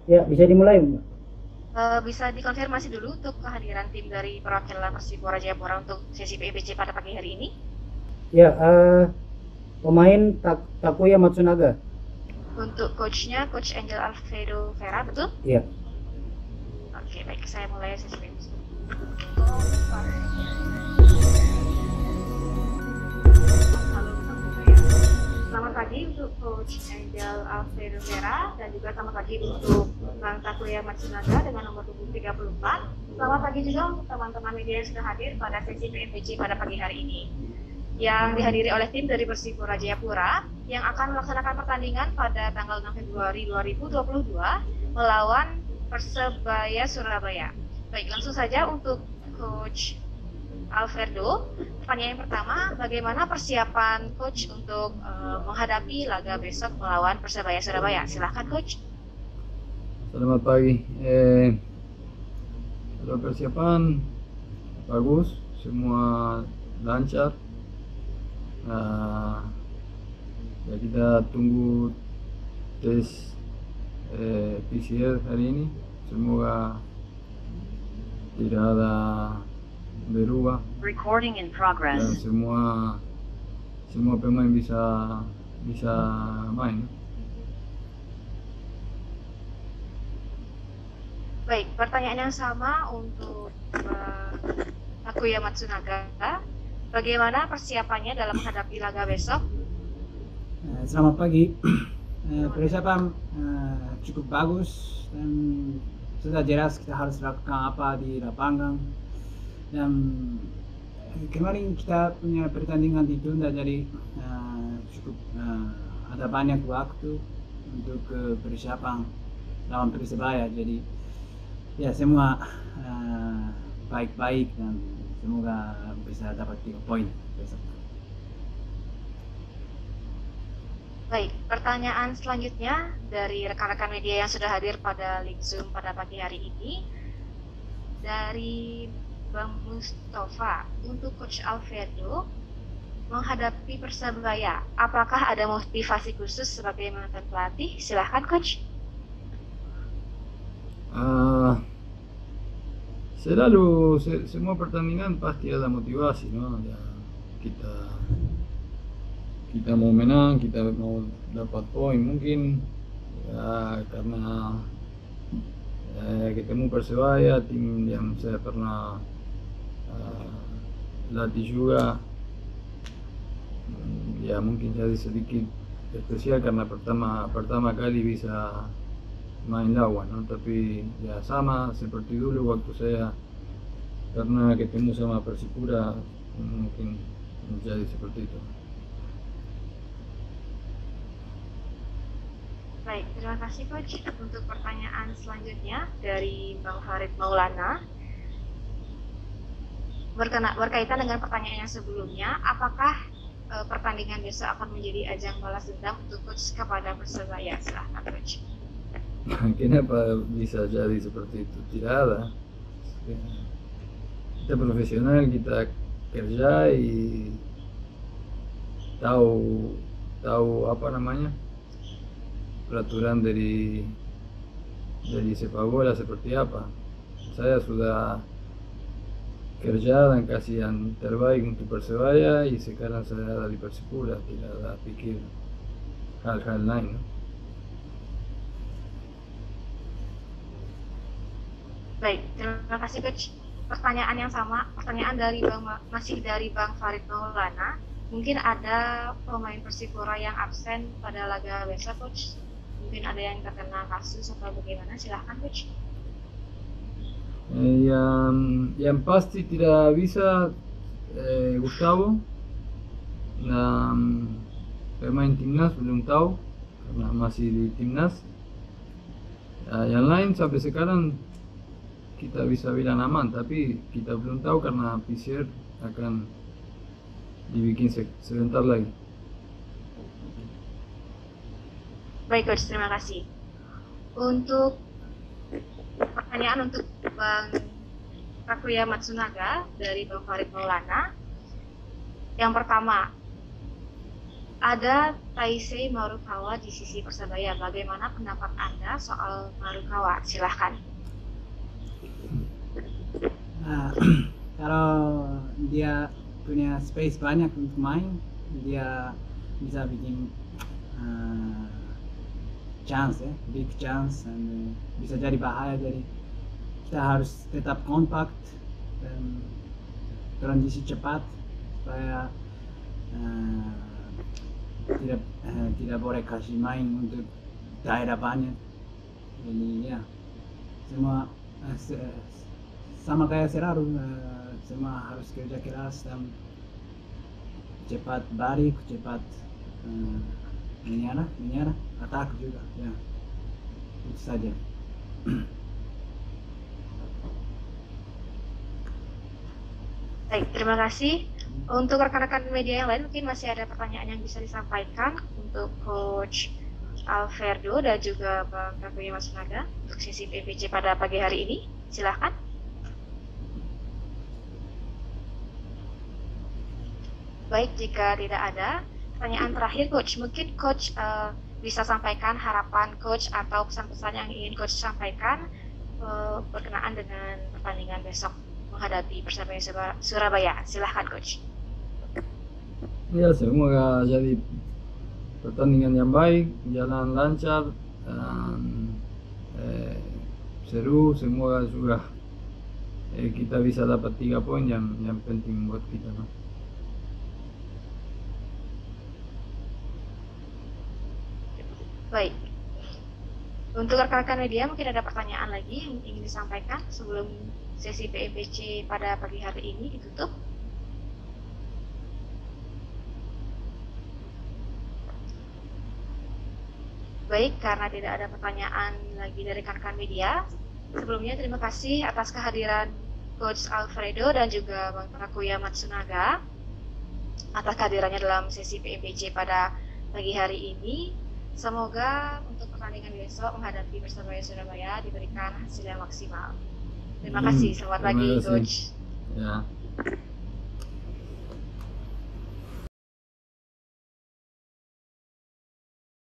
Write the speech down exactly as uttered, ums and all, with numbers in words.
Ya, bisa dimulai, Mbak. Uh, bisa dikonfirmasi dulu untuk kehadiran tim dari perwakilan Persipura Jayapura untuk sesi P B C pada pagi hari ini. Ya, eh, pemain Tak Takuya Matsunaga. Untuk coachnya, Coach Angel Alfredo Vera, betul? Ya, Oke, baik. Saya mulai sesi P B C. Selamat pagi untuk Coach Angel Alfredo Vera dan juga selamat pagi untuk Bang Takuya Matsunaga dengan nomor tubuh tiga puluh empat. Selamat pagi juga untuk teman-teman media yang sudah hadir pada sesi P M P C pada pagi hari ini, yang dihadiri oleh tim dari Persipura Jayapura yang akan melaksanakan pertandingan pada tanggal enam Februari dua ribu dua puluh dua melawan Persebaya Surabaya. Baik, langsung saja untuk Coach Alfredo. Pertanyaan yang pertama, bagaimana persiapan Coach untuk uh, menghadapi laga besok melawan Persebaya Surabaya? Silahkan Coach. Selamat pagi. Eh, kalau persiapan bagus, semua lancar. Nah, ya kita tunggu tes eh, P C R hari ini. Semoga tidak ada berubah. Recording in Dan progress. semua semua pemain bisa bisa main. Baik, pertanyaan yang sama untuk uh, Takuya Matsunaga. Bagaimana persiapannya dalam menghadapi laga besok? Eh, Selamat pagi. Eh, Persiapan eh, cukup bagus dan sudah jelas kita harus lakukan apa di lapangan. Dan eh, kemarin kita punya pertandingan ditunda, jadi eh, cukup eh, ada banyak waktu untuk eh, persiapan lawan Persebaya. Jadi ya semua eh, baik-baik dan semoga bisa dapat tiga poin besok. Baik, pertanyaan selanjutnya dari rekan-rekan media yang sudah hadir pada link Zoom pada pagi hari ini. Dari Bang Mustafa, untuk Coach Alfredo menghadapi Persebaya, apakah ada motivasi khusus sebagai mantan pelatih? Silahkan Coach. Uh, selalu se semua pertandingan pasti ada motivasi, no? Ya, kita kita mau menang, kita mau dapat poin, mungkin ya karena eh, ketemu Persebaya, tim yang saya pernah uh, latih juga. Ya mungkin jadi sedikit spesial karena pertama pertama kali bisa main lawan, no? Tapi ya sama seperti dulu waktu saya pernah ketemu sama Persipura, mungkin menjadi seperti itu. Baik, terima kasih Coach. Untuk pertanyaan selanjutnya dari Bang Farid Maulana, berkena, berkaitan dengan pertanyaan yang sebelumnya, apakah e, pertandingan besok akan menjadi ajang balas dendam untuk Coach kepada Persebaya? Silahkan Coach. Kenapa bisa jadi seperti itu? Tidak ada. Kita profesional, kita kerja, tahu tahu apa namanya peraturan dari dari sepak bola seperti apa. Saya sudah kerja dan kasih yang terbaik untuk Persebaya, y sekarang saya ada di Persipura, tidak ada pikir hal-hal lain, no? Baik, terima kasih Coach. Pertanyaan yang sama, pertanyaan dari Bang, masih dari Bang Farid Maulana. Mungkin ada pemain Persipura yang absen pada laga besok Coach. Mungkin ada yang terkena kasus atau bagaimana, silahkan Coach. Eh, yang yang pasti tidak bisa eh, Gustavo, dan pemain timnas belum tahu karena masih di timnas. Ya, yang lain sampai sekarang kita bisa bilang aman, tapi kita belum tahu karena P C R akan dibikin se sebentar lagi. Baik Coach, terima kasih. Untuk pertanyaan untuk Bang Takuya Matsunaga dari Bang Farid Maulana. Yang pertama, ada Taisei Marukawa di sisi Persebaya. Bagaimana pendapat Anda soal Marukawa? Silahkan. Nah, kalau dia punya space banyak untuk main, dia bisa bikin uh, chance ya, big chance, dan uh, bisa jadi bahaya. Jadi kita harus tetap kompak dan transisi cepat supaya uh, tidak uh, tidak boleh kasih main untuk daerah banyak. Jadi ya semua uh, se sama kayak selalu, uh, semua harus kerja keras dan cepat balik, cepat uh, menyerah, menyerah, atak juga, ya itu saja. Baik, terima kasih. Untuk rekan-rekan media yang lain mungkin masih ada pertanyaan yang bisa disampaikan untuk Coach Alfredo dan juga Bang Takuya Matsunaga untuk sesi P P C pada pagi hari ini. Silahkan. Baik, jika tidak ada pertanyaan terakhir, Coach, mungkin Coach uh, bisa sampaikan harapan Coach atau pesan-pesan yang ingin Coach sampaikan uh, berkenaan dengan pertandingan besok menghadapi Persebaya Surabaya. Silahkan, Coach. Ya, semoga jadi pertandingan yang baik, jalan lancar, dan eh, seru. Semoga juga eh, kita bisa dapat tiga poin yang yang penting buat kita. No? Baik. Untuk rekan-rekan media mungkin ada pertanyaan lagi yang ingin disampaikan sebelum sesi P M P C pada pagi hari ini ditutup. Baik, karena tidak ada pertanyaan lagi dari rekan-rekan media, sebelumnya terima kasih atas kehadiran Coach Alfredo dan juga Bang Takuya Matsunaga atas kehadirannya dalam sesi P M P C pada pagi hari ini. Semoga untuk pertandingan besok menghadapi Persebaya Surabaya diberikan hasil yang maksimal. Terima kasih, selamat pagi, Coach. Ya.